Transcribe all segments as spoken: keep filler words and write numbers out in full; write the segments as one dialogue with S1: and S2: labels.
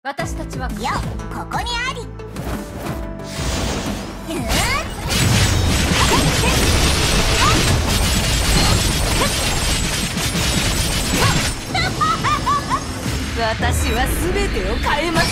S1: 私たちは
S2: よ、ここにあり。
S1: 私は全てを変えます。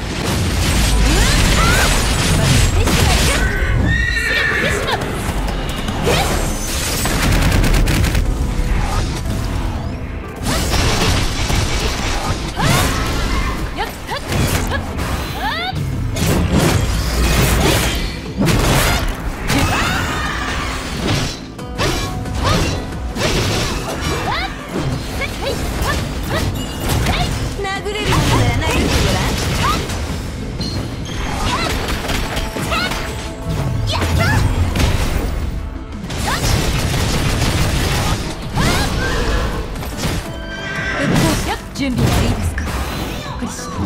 S1: 準備はいいですか、クリシュ。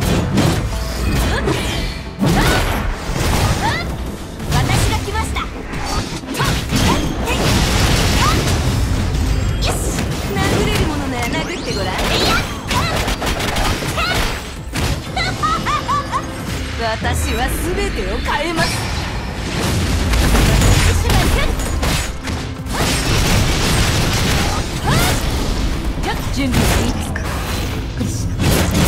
S2: 私が来ました。よし、
S1: 殴れるものなら殴ってごらん。私は全てを変えます。準備はいいですか、クリシュ。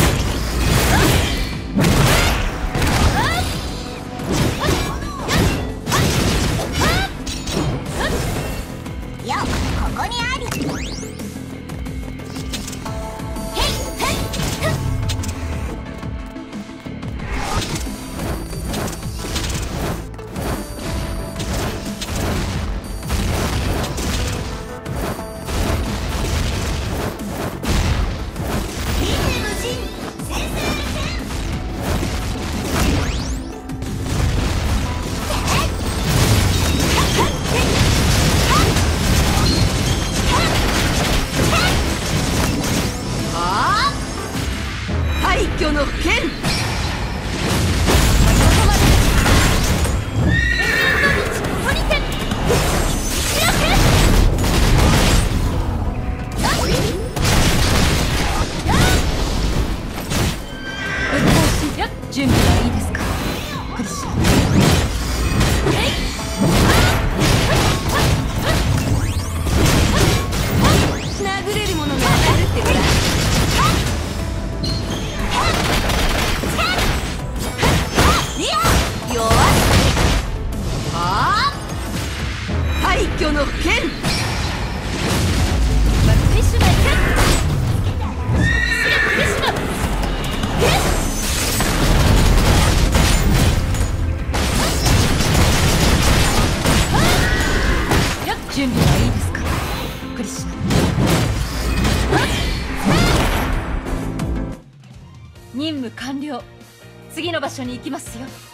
S2: よ、ここにあり。
S1: 廃墟の剣。準備はいいですか、クリシュ。殴れるものがあるってごらん。廃墟の剣。準備はいいですか、クリシュ。任務完了。次の場所に行きますよ。